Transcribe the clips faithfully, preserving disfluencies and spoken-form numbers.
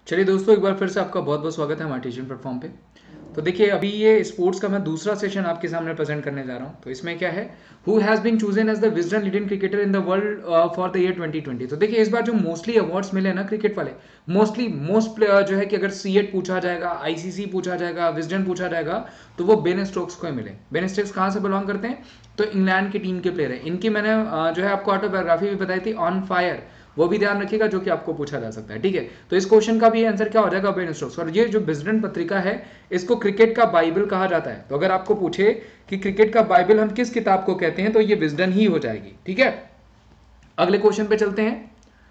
चलिए दोस्तों, एक बार फिर से आपका बहुत बहुत स्वागत है हमारे टीचिंग प्लेटफॉर्म पे। तो देखिए, अभी ये स्पोर्ट्स का मैं दूसरा सेशन आपके सामने प्रेजेंट करने जा रहा हूँ। तो इसमें क्या है, who has been chosen as the Wisden leading cricketer in the world for the year twenty twenty. तो देखिए, इस बार जो मोस्टली अवार्ड्स मिले ना क्रिकेट वाले, मोस्टली मोस्ट जो है कि अगर सी एट पूछा जाएगा, आई सी सी पूछा जाएगा, विजडम पूछा जाएगा, तो वो बेन स्टोक्स को ही मिले। बेन स्टोक्स कहाँ से बिलोंग करते हैं? तो इंग्लैंड की टीम के प्लेयर है। इनकी मैंने uh, जो है आपको ऑटोबायोग्राफी भी बताई थी, ऑन फायर, वो भी ध्यान रखिएगा, जो कि आपको पूछा जा सकता है। ठीक है, तो इस क्वेश्चन का भी आंसर क्या हो जाएगा? Ben Stokes. और ये जो विजडम पत्रिका है, इसको क्रिकेट का बाइबल कहा जाता है। तो अगर आपको पूछे कि क्रिकेट का बाइबल हम किस किताब को कहते हैं, तो ये विजडम ही हो जाएगी। ठीक है, अगले क्वेश्चन पे चलते हैं।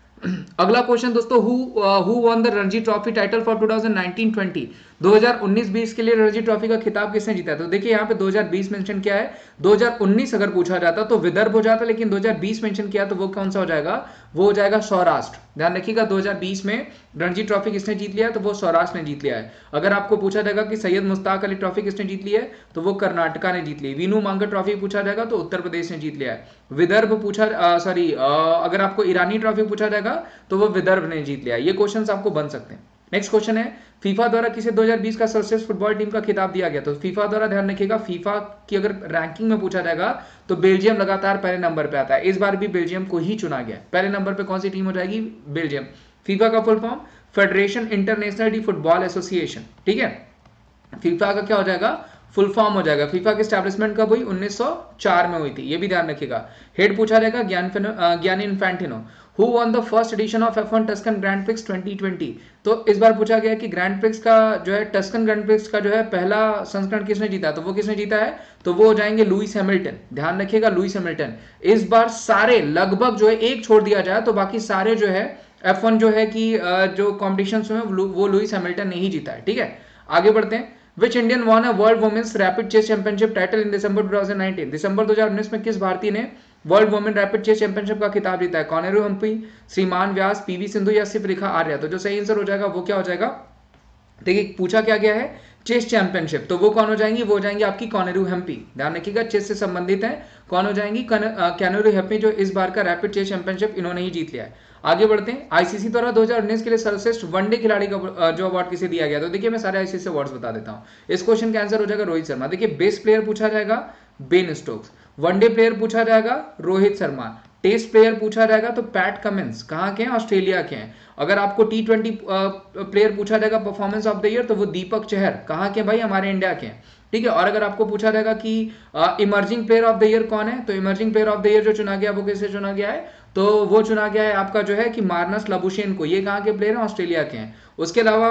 अगला क्वेश्चन दोस्तों, who who won the Ranji Trophy title for twenty nineteen twenty. दो हज़ार उन्नीस बीस के लिए रणजी ट्रॉफी का खिताब किसने जीता? तो देखिए यहाँ पे दो हज़ार बीस मेंशन किया है। दो हज़ार उन्नीस अगर पूछा जाता तो विदर्भ हो जाता, लेकिन दो हज़ार बीस मेंशन किया तो वो कौन सा हो जाएगा? वो हो जाएगा सौराष्ट्र। ध्यान रखिएगा, दो हज़ार बीस में रणजी ट्रॉफी किसने जीत लिया? तो वो सौराष्ट्र ने जीत लिया है। अगर आपको पूछा जाएगा कि सैयद मुश्ताक अली ट्रॉफी किसने जीत ली है, तो वो कर्नाटका ने जीत ली। वीनू मांगा ट्रॉफी पूछा जाएगा तो उत्तर प्रदेश ने जीत लिया है। विदर्भ पूछा सॉरी अगर आपको ईरानी ट्रॉफी पूछा जाएगा तो वो विदर्भ ने जीत लिया। ये क्वेश्चंस आपको बन सकते हैं। नेक्स्ट क्वेश्चन है, फीफा द्वारा किसे दो हज़ार बीस का सर्वश्रेष्ठ फुटबॉल टीम का खिताब दिया गया? तो फीफा द्वारा, ध्यान रखिएगा, फीफा की अगर रैंकिंग में पूछा जाएगा तो बेल्जियम लगातार पहले नंबर पे आता है। इस बार भी बेल्जियम को ही चुना गया। पहले नंबर पे कौन सी टीम हो जाएगी? बेल्जियम। फीफा का full form Federation Internationale de Football Association. ठीक है, फीफा का क्या हो जाएगा? फुल फॉर्म हो जाएगा। फीफा की एस्टैब्लिशमेंट कब हुई? उन्नीस सौ चार में हुई थी। ये भी ध्यान रखिएगा। हेड पूछा जाएगा Gianni Infantino. Who won the first edition of F one Tuscan Grand Prix twenty twenty. तो इस बार पूछा गया कि ग्रैंड प्रिक्स का जो है, टस्कन ग्रैंड प्रिक्स का जो है पहला संस्करण किसने जीता? तो वो किसने जीता है? तो वो हो जाएंगे लुइस हैमिल्टन। ध्यान रखिएगा, लुइस हैमिल्टन। इस बार सारे लगभग जो है, एक छोड़ दिया जाए तो बाकी सारे जो है एफ वन जो है कि जो कॉम्पिटिशन में वो लुइस हैमिल्टन ने ही जीता है। ठीक है, आगे बढ़ते हैं। Which Indian won a World Women's Rapid Chess Championship title in December twenty nineteen? दिसंबर दो हज़ार उन्नीस में किस भारतीय ने world women rapid chess championship का खिताब जीता है? कॉनेरू हम्पी, श्रीमान व्यास, पीवी सिंधु या सिर्फ रेखा आर्या? तो जो सही आंसर हो जाएगा वो क्या हो जाएगा? देखिए, पूछा क्या गया है? Chess championship. तो वो कौन हो जाएंगी? वो हो जाएंगी आपकी कॉनेरू हम्पी। ध्यान रखिएगा, चेस से संबंधित है। कौन हो जाएंगी? कैनेरू हम्पी, जो इस बार का रैपिड चेस चैंपियनशिप इन्होंने ही जीत लिया है। आगे बढ़ते हैं। आईसीसी द्वारा दो हज़ार उन्नीस के लिए सर्वश्रेष्ठ वनडे खिलाड़ी का जो अवार्ड किसे दिया गया? तो देखिए, मैं सारे आईसीसी अवार्ड्स बता देता हूं। इस क्वेश्चन का आंसर हो जाएगा रोहित शर्मा। देखिए, बेस्ट प्लेयर पूछा जाएगा बेन स्टोक्स, वनडे प्लेयर पूछा जाएगा रोहित शर्मा, टेस्ट प्लेयर पूछा जाएगा तो पैट कमिंस, कहाँ के हैं? ऑस्ट्रेलिया के हैं। अगर आपको टी ट्वेंटी प्लेयर पूछा जाएगा परफॉर्मेंस ऑफ द ईयर, तो वो दीपक चहर, कहाँ के भाई? हमारे इंडिया के हैं। ठीक है, और अगर आपको पूछा जाएगा कि emerging player of the year कौन है, तो emerging player of the year जो चुना गया वो किसे चुना गया है? तो वो चुना गया है आपका जो है कि मार्नस लबुशेन को। ये कहाँ के प्लेयर हैं? ऑस्ट्रेलिया के हैं। उसके अलावा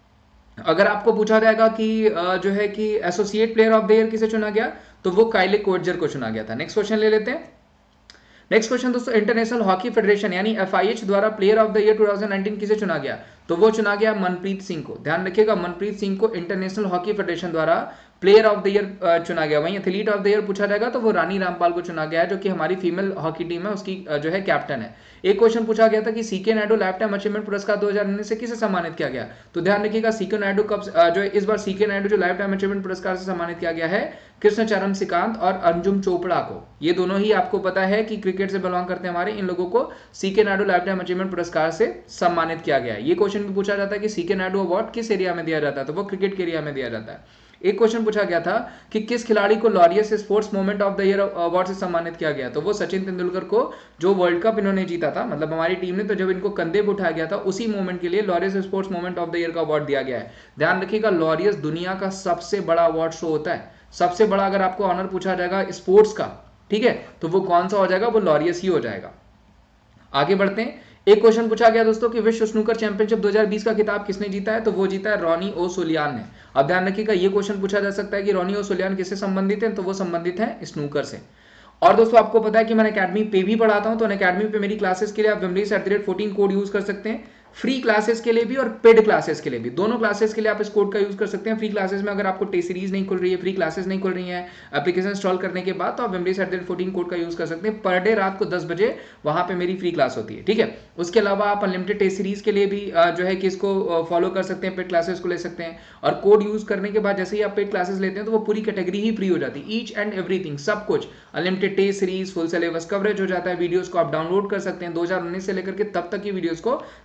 अगर आपको पूछा जाएगा कि जो है कि associate player of the year किसे चुना गया, तो वो काइले कोटजर को चुना गया था। नेक्स्ट क्वेश्चन ले लेते हैं। नेक्स्ट क्वेश्चन दोस्तों, इंटरनेशनल हॉकी फेडरेशन यानी एफआईएच द्वारा player of the year twenty nineteen किसे चुना गया? तो वो चुना गया मनप्रीत सिंह को। ध्यान रखिएगा, मनप्रीत सिंह को इंटरनेशनल हॉकी फेडरेशन द्वारा प्लेयर ऑफ द ईयर चुना गया। वहीं एथलीट ऑफ द ईयर पूछा जाएगा तो वो रानी रामपाल को चुना गया है, जो कि हमारी फीमेल हॉकी टीम है, उसकी जो है कैप्टन है। एक क्वेश्चन पूछा गया था कि C K Naidu lifetime achievement पुरस्कार दो हज़ार उन्नीस से किसे सम्मानित किया गया? तो ध्यान रखिएगा, सीके नायडू कब जो है, इस बार सीके नायडू जो लाइफ टाइम अचीवमेंट पुरस्कार से सम्मानित किया गया है कृष्णचरण श्रीकांत और अंजुम चोपड़ा को। ये दोनों ही आपको पता है कि क्रिकेट से बिलोंग करते हैं हमारे, इन लोगों को C K Naidu lifetime achievement पुरस्कार से सम्मानित किया गया है। ये क्वेश्चन भी पूछा जाता है कि सीके नायडू अवार्ड किस एरिया में दिया जाता है? तो वो क्रिकेट के एरिया में दिया जाता है। एक क्वेश्चन पूछा गया था कि किस खिलाड़ी को Laureus sports moment of the year award से सम्मानित किया गया? तो वो सचिन तेंदुलकर को, जो वर्ल्ड कप इन्होंने जीता था, मतलब हमारी टीम ने, तो जब इनको कंधे पर उठाया गया था उसी मोमेंट के लिए Laureus sports moment of the year का अवार्ड दिया गया है। ध्यान रखिएगा, लॉरियस दुनिया का सबसे बड़ा अवार्ड शो होता है। सबसे बड़ा अगर आपको ऑनर पूछा जाएगा स्पोर्ट्स का, ठीक है, तो वो कौन सा हो जाएगा? वो लॉरियस ही हो जाएगा। आगे बढ़ते हैं। एक क्वेश्चन पूछा गया दोस्तों कि विश्व स्नूकर चैंपियनशिप दो हज़ार बीस का खिताब किसने जीता है? तो वो जीता है रॉनी ओ सोलियान ने। अब ध्यान रखिएगा, ये क्वेश्चन पूछा जा सकता है कि रॉनी ओ सोलियान किससे संबंधित है? तो वो संबंधित है स्नूकर से। और दोस्तों, आपको पता है कि मैं अकेडमी पे भी पढ़ाता हूं, तो अकेडमी पे मेरी क्लासेस के लिए आप विमरीस at the rate fourteen code use कर सकते हैं। फ्री क्लासेस के लिए भी और पेड क्लासेस के लिए भी, दोनों क्लासेस के लिए आप इस कोड का यूज कर सकते हैं। फ्री क्लासेस में अगर आपको टेस्ट सीरीज नहीं खुल रही है, फ्री क्लासेस नहीं खुल रही है एप्लीकेशन इंस्टॉल करने के बाद, तो आप विमरीस at the rate fourteen code का यूज कर सकते हैं। पर डे रात को दस बजे वहां पे मेरी फ्री क्लास होती है। ठीक है, उसके अलावा आप अनलिमिटेड टेस्ट सीरीज के लिए भी जो है कि इसको फॉलो कर सकते हैं, पेड क्लासेस को ले सकते हैं। और कोड यूज करने के बाद जैसे ही आप पेड क्लासेस लेते हैं तो वो पूरी कैटेगरी ही फ्री हो जाती है। ईच एंड एवरीथिंग, सब कुछ, unlimited test series, full syllabus coverage हो जाता है। वीडियोस को आप डाउनलोड कर सकते हैं दो हज़ार उन्नीस से लेकर के तब तक की वीडियोस को, जब तक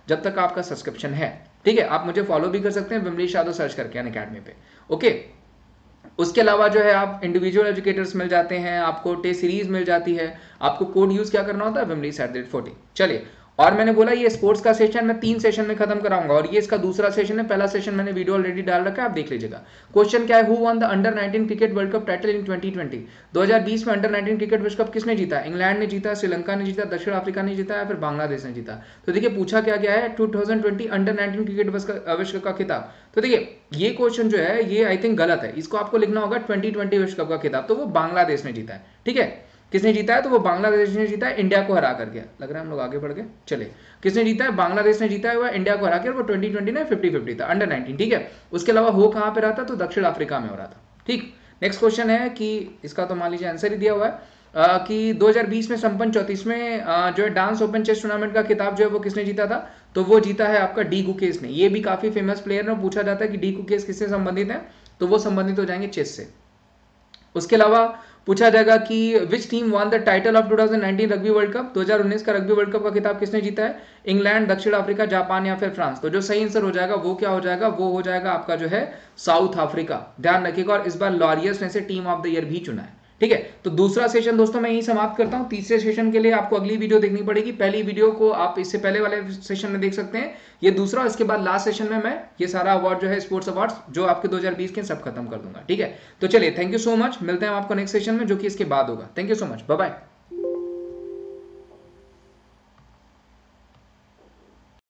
आपका सब्सक्रिप्शन है। ठीक है, आप मुझे फॉलो भी कर सकते हैं विमलेश यादव सर्च करके अनअकैडमी पे। ओके, उसके अलावा जो है आप इंडिविजुअल एजुकेटर्स मिल जाते हैं, आपको टेस्ट सीरीज मिल जाती है, आपको कोड यूज क्या करना होता है, Vimlesh at the rate forty. चलिए, और मैंने बोला ये स्पोर्ट्स का सेशन मैं तीन सेशन में खत्म कराऊंगा, और ये इसका दूसरा सेशन है। पहला सेशन मैंने वीडियो ऑलरेडी डाल रखा है, आप देख लीजिएगा। क्वेश्चन क्या है, who won the under nineteen cricket world cup title in twenty twenty. दो हज़ार बीस में अंडर नाइनटीन क्रिकेट विश्व कप किसने जीता? इंग्लैंड ने जीता, श्रीलंका ने जीता, दक्षिण अफ्रीका ने जीता या फिर बांग्लादेश ने जीता। तो देखिए पूछा क्या गया है, two thousand twenty under nineteen cricket विश्व कप का खिताब। तो देखिए ये क्वेश्चन जो है ये आई थिंक गलत है, इसको आपको लिखना होगा ट्वेंटी ट्वेंटी विश्व कप का खिताब। तो वो बांग्लादेश ने जीता है। ठीक है, किसने जीता है? तो वो बांग्लादेश ने जीता है, इंडिया को हरा करके। लग रहा है हम लोग आगे बढ़ गए। चलिए, किसने जीता है? बांग्लादेश ने जीता है, वो इंडिया को हरा के, वो ट्वेंटी ट्वेंटी में फिफ्टी फिफ्टी था, अंडर नाइनटीन। ठीक है, उसके अलावा हो कहां पे रहा था? तो दक्षिण अफ्रीका में हो रहा था। ठीक, नेक्स्ट क्वेश्चन है कि इसका तो मान लीजिए आंसर ही दिया हुआ है आ, कि दो हज़ार बीस में संपन्न चौंतीसवें जो है डांस ओपन चेस टूर्नामेंट का खिताब जो है वो किसने जीता था? तो वो जीता है आपका डी गुकेश ने। ये भी काफी फेमस प्लेयर है, पूछा जाता है कि डी गुकेश किससे संबंधित है, तो वो संबंधित हो जाएंगे चेस से। उसके अलावा पूछा जाएगा कि which team won the title of twenty nineteen rugby world cup. दो हज़ार उन्नीस का रग्बी वर्ल्ड कप का खिताब किसने जीता है? इंग्लैंड, दक्षिण अफ्रीका, जापान या फिर फ्रांस। तो जो सही आंसर हो जाएगा वो क्या हो जाएगा? वो हो जाएगा आपका जो है साउथ अफ्रीका। ध्यान रखिएगा, और इस बार लॉरियस ने से टीम ऑफ द ईयर भी चुना है। ठीक है, तो दूसरा सेशन दोस्तों मैं यही समाप्त करता हूं। तीसरे सेशन के लिए आपको अगली वीडियो देखनी पड़ेगी। पहली वीडियो को आप इससे पहले वाले सेशन में देख सकते हैं, ये दूसरा। इसके बाद लास्ट सेशन में मैं ये सारा अवार्ड जो है स्पोर्ट्स अवार्ड्स जो आपके दो हज़ार बीस के सब खत्म कर दूंगा। ठीक है, तो चलिए, थैंक यू सो मच। मिलते हैं आपको नेक्स्ट सेशन में जो कि इसके बाद होगा। Thank you so much, bye bye.